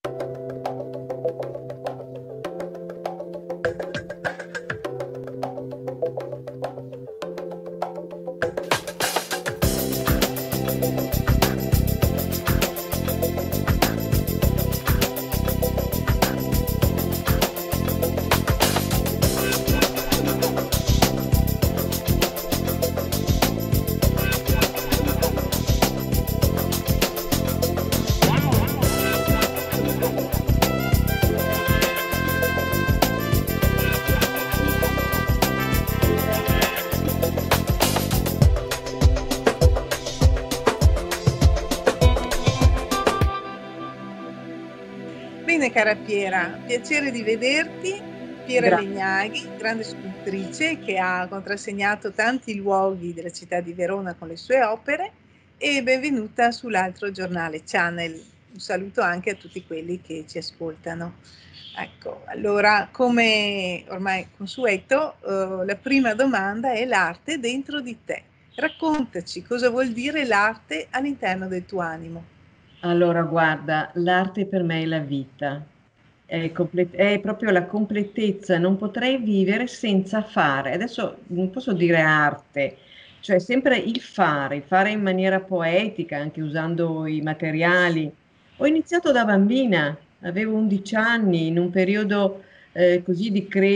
Bene cara Piera, piacere di vederti. Piera Grazie. Legnaghi, grande scultrice che ha contrassegnato tanti luoghi della città di Verona con le sue opere, e benvenuta sull'altro giornale Channel. Un saluto anche a tutti quelli che ci ascoltano. Ecco, allora, come ormai consueto, la prima domanda è: l'arte dentro di te. Raccontaci cosa vuol dire l'arte all'interno del tuo animo. Allora, guarda, l'arte per me è la vita, è proprio la completezza, non potrei vivere senza fare. Adesso non posso dire arte, cioè sempre il fare in maniera poetica, anche usando i materiali. Ho iniziato da bambina, avevo 11 anni, in un periodo così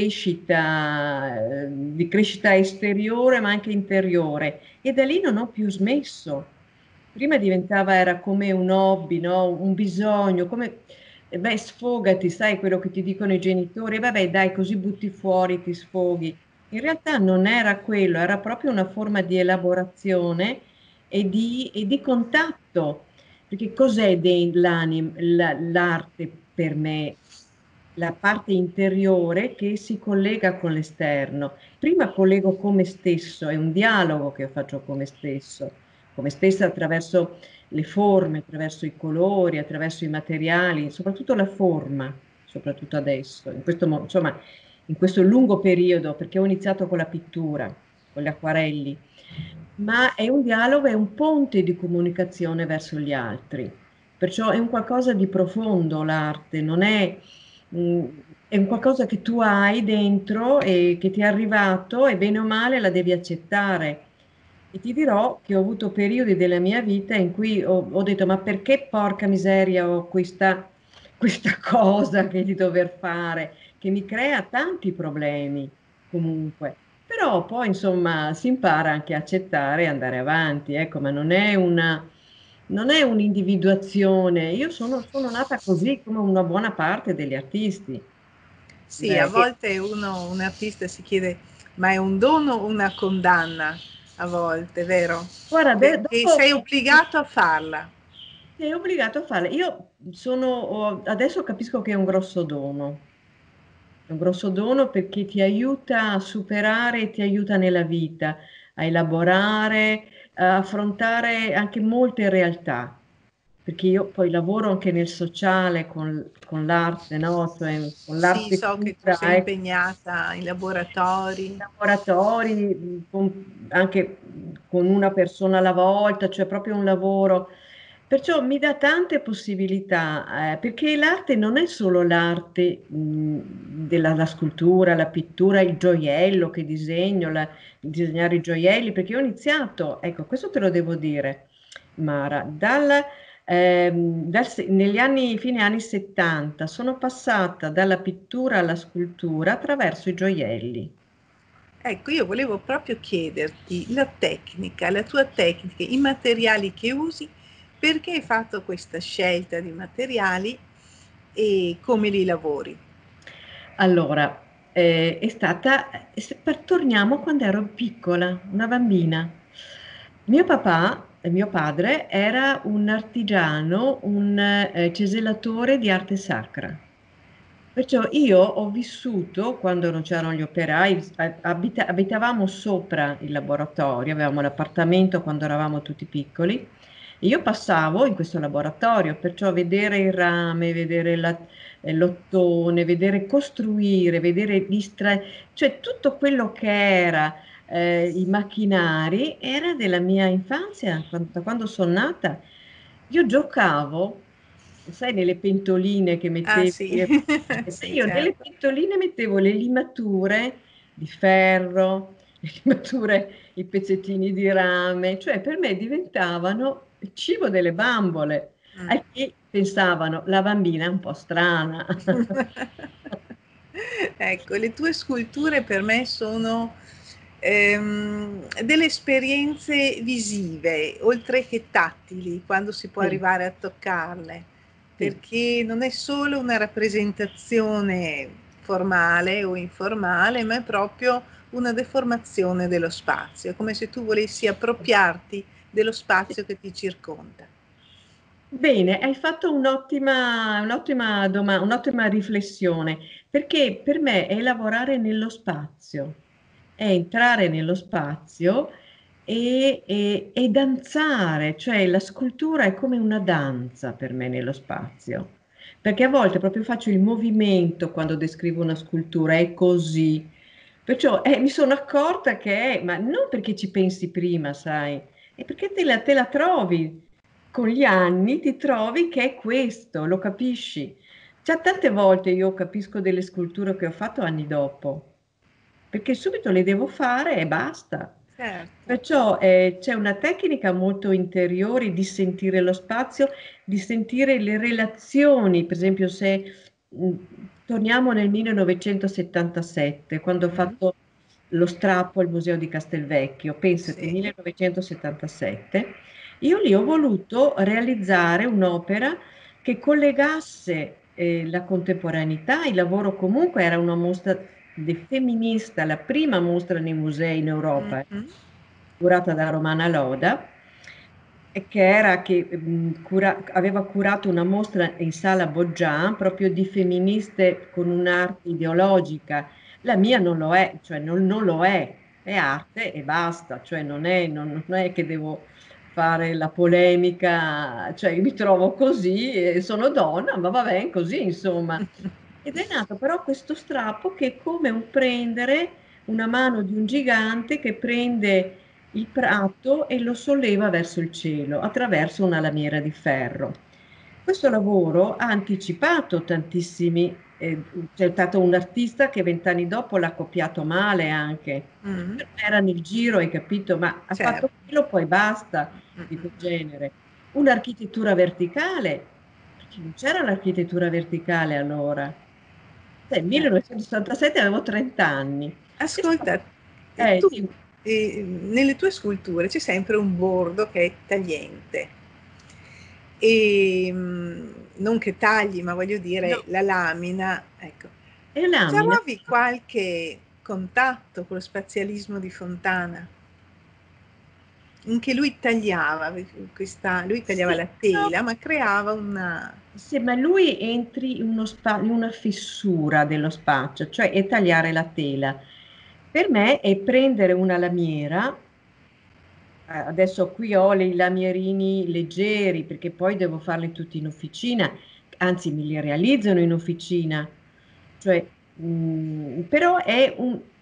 di crescita esteriore ma anche interiore, e da lì non ho più smesso. Prima diventava, era come un hobby, no? Un bisogno, come, beh, sfogati, sai quello che ti dicono i genitori, vabbè, dai, così butti fuori, ti sfoghi. In realtà non era quello, era proprio una forma di elaborazione e di contatto. Perché cos'è l'arte per me? La parte interiore che si collega con l'esterno. Prima collego con me stesso, è un dialogo che faccio con me stessa attraverso le forme, attraverso i colori, attraverso i materiali, soprattutto la forma, soprattutto adesso, insomma, in questo lungo periodo, perché ho iniziato con la pittura, con gli acquarelli, ma è un dialogo, è un ponte di comunicazione verso gli altri. Perciò è un qualcosa di profondo l'arte, non è, mh, è un qualcosa che tu hai dentro e che ti è arrivato e bene o male la devi accettare. E ti dirò che ho avuto periodi della mia vita in cui ho detto, ma perché porca miseria ho questa cosa che di dover fare, che mi crea tanti problemi comunque. Però poi insomma si impara anche a accettare e andare avanti, ecco, ma non è un'individuazione. Io sono nata così come una buona parte degli artisti. Sì, a Beh, volte un artista si chiede, ma è un dono o una condanna? A volte, vero? guarda, Perché dopo sei obbligato a farla. sei obbligato a farle. Adesso capisco che è un grosso dono. È un grosso dono perché ti aiuta a superare, ti aiuta nella vita, a elaborare, a affrontare anche molte realtà. Perché io poi lavoro anche nel sociale con l'arte, no? Cioè con Sì, l'arte so che tu pura, sei impegnata in laboratori. laboratori, anche con una persona alla volta, cioè proprio un lavoro. Perciò mi dà tante possibilità, perché l'arte non è solo l'arte la scultura, la pittura, il gioiello che disegno, disegnare i gioielli, perché ho iniziato, ecco, questo te lo devo dire, Mara, negli anni, fine anni 70 sono passata dalla pittura alla scultura attraverso i gioielli. Ecco, io volevo proprio chiederti la tecnica, la tua tecnica, i materiali che usi, perché hai fatto questa scelta di materiali e come li lavori. Allora, torniamo quando ero piccola, una bambina. Mio papà, mio padre, era un artigiano, un cesellatore di arte sacra. Perciò io ho vissuto, quando non c'erano gli operai, abitavamo sopra il laboratorio, avevamo l'appartamento quando eravamo tutti piccoli, e io passavo in questo laboratorio, perciò vedere il rame, vedere l'ottone, vedere costruire, cioè tutto quello che era i macchinari era della mia infanzia, da quando sono nata. Io giocavo. sai, nelle pentoline che Ah mettevi. sì, sì Io nelle certo. pentoline mettevo le limature di ferro, le limature, i pezzettini di rame, cioè per me diventavano il cibo delle bambole, Mm. al che pensavano la bambina è un po' strana. Ecco, le tue sculture per me sono delle esperienze visive, oltre che tattili, quando si può Sì, arrivare a toccarle, sì. perché non è solo una rappresentazione formale o informale, ma è proprio una deformazione dello spazio, è come se tu volessi appropriarti dello spazio che ti circonda. Bene, hai fatto un'ottima riflessione, perché per me è lavorare nello spazio, è entrare nello spazio e danzare, cioè la scultura è come una danza per me nello spazio, perché a volte proprio faccio il movimento quando descrivo una scultura, è così. Perciò mi sono accorta che ma non perché ci pensi prima, sai, è perché te la trovi con gli anni ti trovi che è questo, lo capisci. Già tante volte io capisco delle sculture che ho fatto anni dopo, perché subito le devo fare e basta. Certo. Perciò c'è una tecnica molto interiore di sentire lo spazio, di sentire le relazioni. Per esempio, se mh, torniamo nel 1977, quando ho Mm, fatto lo strappo al Museo di Castelvecchio, pensate, sì. 1977, io lì ho voluto realizzare un'opera che collegasse la contemporaneità, il lavoro comunque era una mostra femminista, la prima mostra nei musei in Europa, Mhm. curata da Romana Loda, e che aveva curato una mostra in sala Boggian proprio di femministe con un'arte ideologica. La mia non lo è, cioè non lo è arte e basta, cioè non è che devo fare la polemica, cioè mi trovo così e sono donna, ma va bene così, insomma. Ed è nato però questo strappo che è come un prendere una mano di un gigante che prende il prato e lo solleva verso il cielo attraverso una lamiera di ferro. Questo lavoro ha anticipato tantissimi, c'è stato un artista che 20 anni dopo l'ha copiato male anche. Mm, Era nel giro, hai capito, ma ha certo. fatto quello, poi basta Mm, di mm. quel genere. Un'architettura verticale, perché non c'era l'architettura verticale allora. Nel Certo. 1967 avevo 30 anni. Che Ascolta, tu dimmi. nelle tue sculture c'è sempre un bordo che è tagliente. E non che tagli, ma voglio No, dire la lamina, ecco. è lamina. Trovi qualche contatto con lo spazialismo di Fontana? In che lui tagliava lui tagliava Sì, la no, tela, ma creava una. sì, ma lui entri in una fessura dello spazio, cioè è tagliare la tela. Per me è prendere una lamiera, adesso qui ho i lamierini leggeri perché poi devo farli tutti in officina, anzi me li realizzano in officina, cioè, però è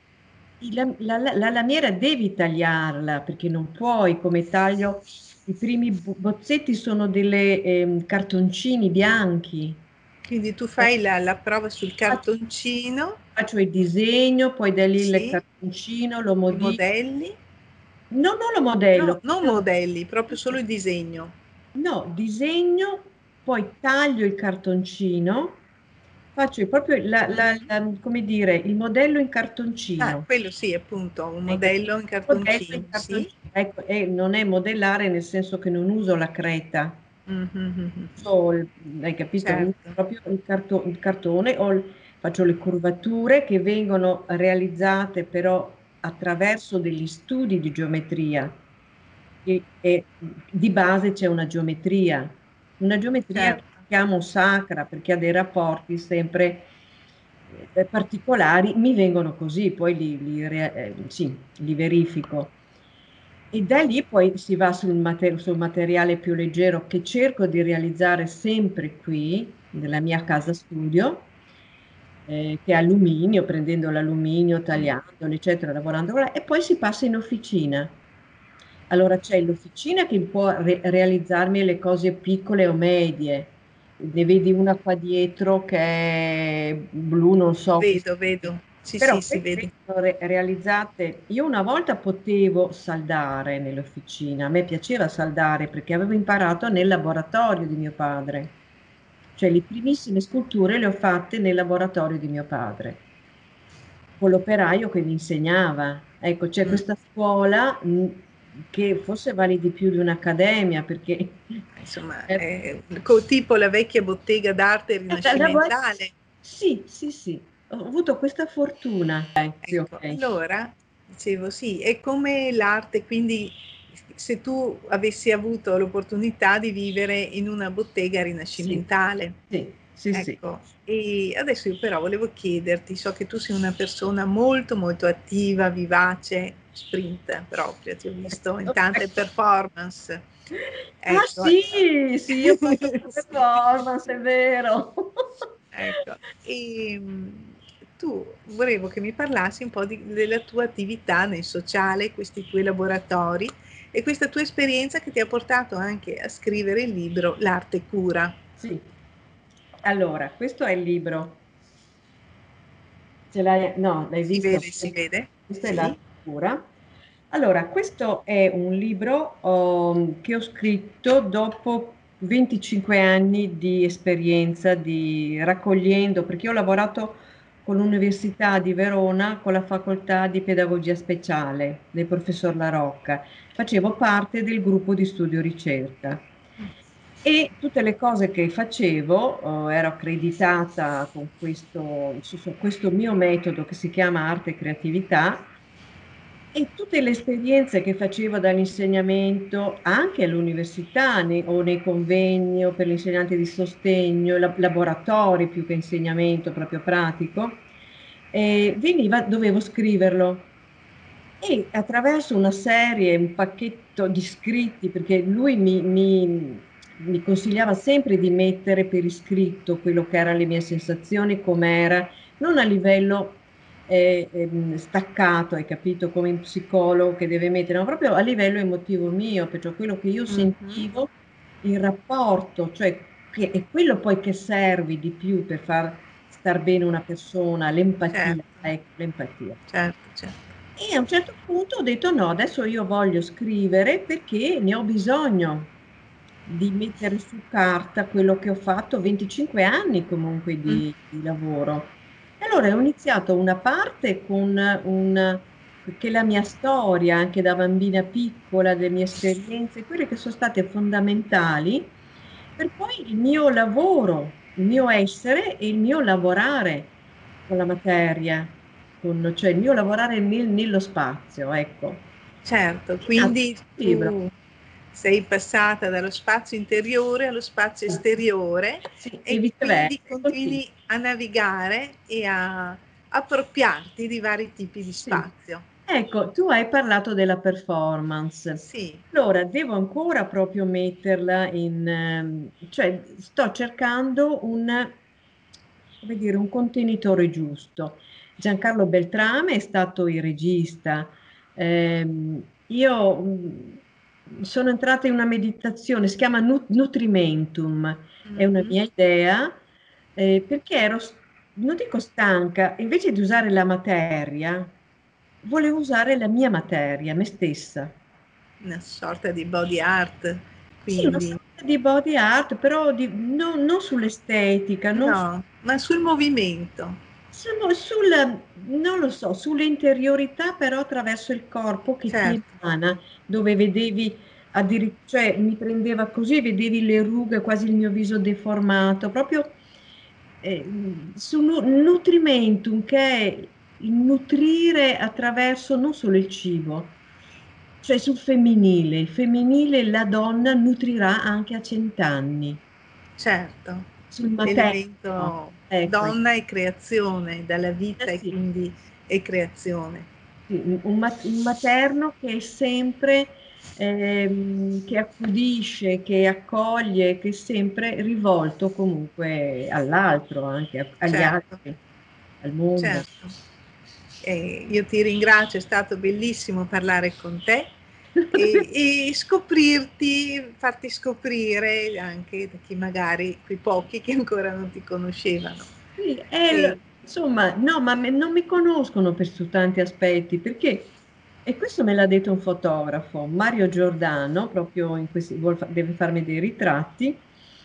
la lamiera devi tagliarla perché non puoi come taglio. I primi bozzetti sono delle cartoncini bianchi. Quindi tu Eh, fai la prova sul Faccio, cartoncino, faccio il disegno, poi da lì il sì, cartoncino lo i modifico. modelli. Non lo No, modello, non modelli, proprio solo il disegno. no, disegno, poi taglio il cartoncino, faccio proprio Mhm. come dire, il modello in Ah, cartoncino. quello sì, appunto, un Hai capito? modello in Modello in cartoncino, sì. cartoncino. Ecco, e non è modellare nel senso che non uso la creta. Mhm. Hai capito? Uso Certo. proprio il cartone, faccio le curvature che vengono realizzate però attraverso degli studi di geometria. E di base c'è una geometria che Certo. chiamo sacra perché ha dei rapporti sempre particolari, mi vengono così, poi sì, li verifico. E da lì poi si va sul materiale più leggero che cerco di realizzare sempre qui, nella mia casa studio, che è alluminio, prendendo l'alluminio, Mm. tagliandolo, eccetera, lavorando con e poi si passa in officina. Allora c'è l'officina che può realizzarmi le cose piccole o medie, ne vedi una qua dietro che è blu, non so che Vedo, vedo. Sì, però sì, sì, queste vedo. sono realizzate. Io una volta potevo saldare nell'officina, a me piaceva saldare perché avevo imparato nel laboratorio di mio padre, cioè le primissime sculture le ho fatte nel laboratorio di mio padre, con l'operaio che mi insegnava. Ecco, c'è Mm. questa scuola che forse vale di più di un'accademia perché Insomma, è tipo la vecchia bottega d'arte lavora- rinascimentale. Sì, sì, sì, ho avuto questa fortuna. Sì, Ecco, ok. allora dicevo sì, è come l'arte, quindi se tu avessi avuto l'opportunità di vivere in una bottega Sì, rinascimentale, sì, sì, sì. ecco, e adesso io però volevo chiederti, so che tu sei una persona molto molto attiva, vivace, sprint proprio, ti ho visto in tante performance. Ah Ecco, sì, sì, io faccio sì. performance, è vero. Ecco, tu volevo che mi parlassi un po' della tua attività nel sociale, questi tuoi laboratori e questa tua esperienza che ti ha portato anche a scrivere il libro L'arte cura. Sì, allora, questo è il libro. Ce l'hai? No, l'hai visto? Si vede? Questa è Sì. l'arte pura. Allora, questo è un libro che ho scritto dopo 25 anni di esperienza, di raccogliendo, perché io ho lavorato con l'Università di Verona, con la facoltà di pedagogia speciale del professor La Rocca. Facevo parte del gruppo di studio ricerca. E tutte le cose che facevo, ero accreditata con su questo mio metodo che si chiama arte e creatività, e tutte le esperienze che facevo dall'insegnamento anche all'università o nei convegni o per gli insegnanti di sostegno, laboratori più che insegnamento proprio pratico, dovevo scriverlo. E attraverso una serie, un pacchetto di scritti, perché lui mi consigliava sempre di mettere per iscritto quello che erano le mie sensazioni, com'era, non a livello staccato, hai capito, come un psicologo che deve mettere, ma proprio a livello emotivo mio, perciò quello che io Mhm. sentivo, il rapporto, cioè che è quello poi che serve di più per far star bene una persona, l'empatia, Certo, ecco, l'empatia. certo, certo. E a un certo punto ho detto no, adesso io voglio scrivere perché ne ho bisogno di mettere su carta quello che ho fatto, 25 anni comunque Mm. di lavoro. E allora ho iniziato una parte che è la mia storia, anche da bambina piccola, le mie esperienze, quelle che sono state fondamentali per poi il mio lavoro, il mio essere e il mio lavorare con la materia, cioè il mio lavorare nello spazio, ecco. Certo, È nato quindi questo libro. tu sei passata dallo spazio interiore allo spazio Sì, esteriore sì, e e quindi viceversa, e così. continui a navigare e a appropriarti di vari tipi di Sì. spazio. Ecco, tu hai parlato della performance. Sì. Allora, devo ancora proprio metterla cioè sto cercando come dire, un contenitore giusto. Giancarlo Beltrame è stato il regista. Io sono entrata in una meditazione, si chiama Nutrimentum, è una Mhm. mia idea, perché non dico stanca, invece di usare la materia, volevo usare la mia materia, me stessa. Una sorta di body art, Sì, una quindi sorta di body art, però non sull'estetica, non no, ma sul movimento. non lo so, sull'interiorità, però attraverso il corpo che ti Certo, emana, dove vedevi addirittura, cioè mi prendeva così, vedevi le rughe, quasi il mio viso deformato, proprio su nutrimentum, che è il nutrire attraverso non solo il cibo, cioè sul femminile. Il femminile, la donna nutrirà anche a 100 anni, certo. sul materno. L'elemento Ecco, donna e creazione, dalla eh vita e sì. quindi e creazione. Sì, un materno che è sempre, che accudisce, che accoglie, che è sempre rivolto comunque all'altro, anche agli Certo, altri, al mondo. certo. Io ti ringrazio, è stato bellissimo parlare con te e scoprirti, farti scoprire anche da chi magari, quei pochi che ancora non ti conoscevano. Sì, E, insomma, no, ma non mi conoscono per su tanti aspetti, perché, e questo me l'ha detto un fotografo, Mario Giordano, proprio in questi, deve farmi dei ritratti,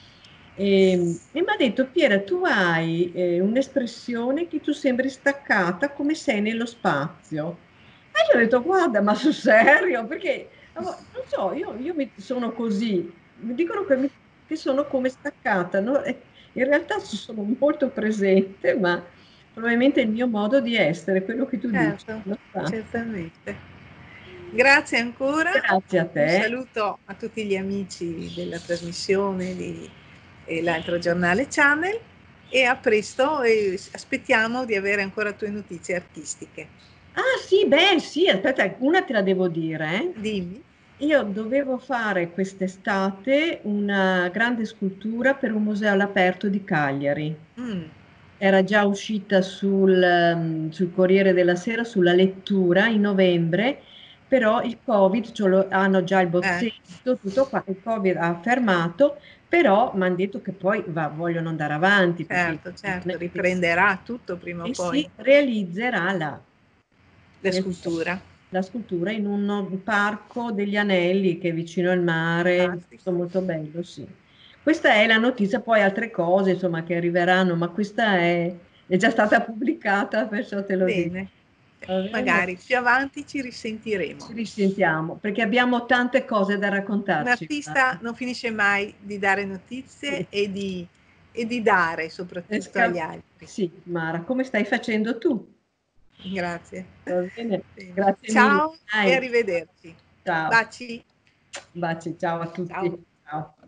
e mi ha detto, Piera, tu hai un'espressione che tu sembri staccata come sei nello spazio. E gli ho detto, guarda, ma sul serio? Perché, non so, io sono così, mi dicono che sono come staccata, no? In realtà ci sono molto presente, ma probabilmente è il mio modo di essere, quello che tu dici, certo, lo sa. certamente. Grazie ancora, Grazie a un te, saluto a tutti gli amici della trasmissione di l'altro giornale Channel e a presto e aspettiamo di avere ancora tue notizie artistiche. ah sì, beh sì, aspetta, una te la devo dire, eh. Dimmi. Io dovevo fare quest'estate una grande scultura per un museo all'aperto di Cagliari. Mm, Era già uscita sul Corriere della Sera, sulla lettura in novembre, però il Covid, hanno già il eh, bozzetto, tutto qua, il Covid ha fermato, però mi hanno detto che poi vogliono andare avanti perché certo, non certo, è che riprenderà tutto prima o e si poi, realizzerà là, la scultura. la scultura in un parco degli Anelli che è vicino al mare, Fantastico. molto, molto bello, sì. Questa è la notizia, poi altre cose insomma che arriveranno, ma questa è già stata pubblicata, perciò te lo dico. Bene, Va bene? magari più avanti ci Ci risentiremo. risentiamo perché abbiamo tante cose da Un raccontarci. artista non finisce mai di dare Sì. notizie e di dare soprattutto agli altri. Sì, Mara, come stai facendo tu? Grazie. Va bene? Bene. Grazie mille. Ciao e Dai, arrivederci. ciao. Baci. Baci, ciao a Ciao. tutti. Ciao.